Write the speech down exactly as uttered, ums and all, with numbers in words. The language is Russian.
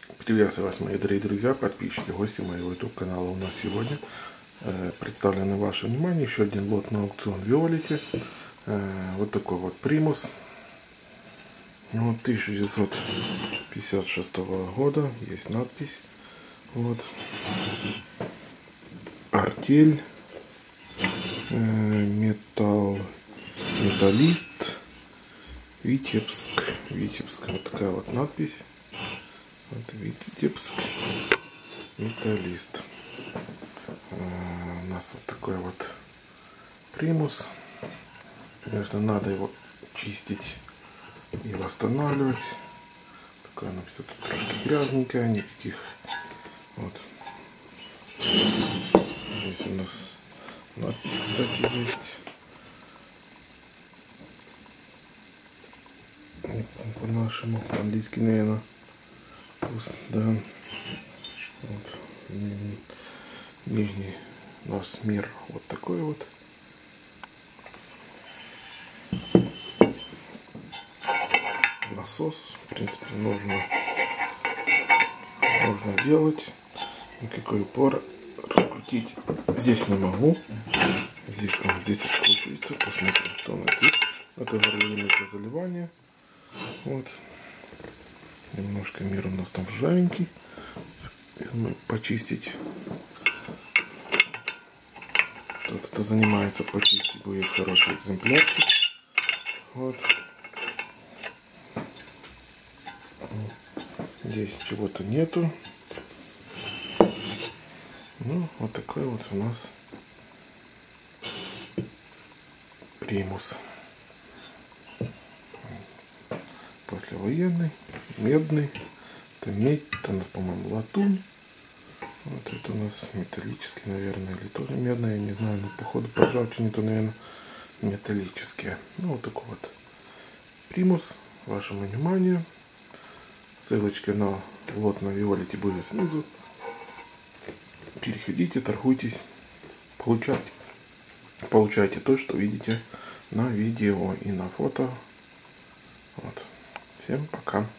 Приветствую вас, мои дорогие друзья, подписчики, гости моего YouTube канала. У нас сегодня э, представлен на ваше внимание еще один лот на аукцион Виолити. Э, вот такой вот примус. Вот тысяча девятьсот пятьдесят шестого года, есть надпись. Вот. Артель. Э, металл. Металлист. Витебск. Витебск. Вот такая вот надпись. Вот Витебск. Металлист. А, у нас вот такой вот примус. Конечно, надо его чистить и восстанавливать. Такое оно все тут трошки грязненькое, никаких. Вот. Здесь у нас надпись, кстати, есть. По-нашему, по-английски, наверное. Да. Вот. Нижний у нас мир вот такой вот. Насос, в принципе, нужно, нужно делать. Никакой упор раскрутить здесь не могу. Здесь, он здесь откручивается. Посмотрим, что у нас здесь. Это горловина для заливания. Вот. Немножко мир у нас там ржавенький. Почистить. Тот, кто занимается, почистить будет хороший экземплярчик. Вот. Здесь чего-то нету. Ну, вот такой вот у нас примус. Послевоенный, медный. Это медь, это у нас, по-моему, латунь. Вот это у нас металлический, наверное, или тоже медный, я не знаю, но походу по ржавчине то, наверное, металлические. Ну, вот такой вот примус, вашему вниманию. Ссылочка на лот на Виолити будет снизу. Переходите, торгуйтесь, получайте, получайте то, что видите на видео и на фото. Вот. Всем пока.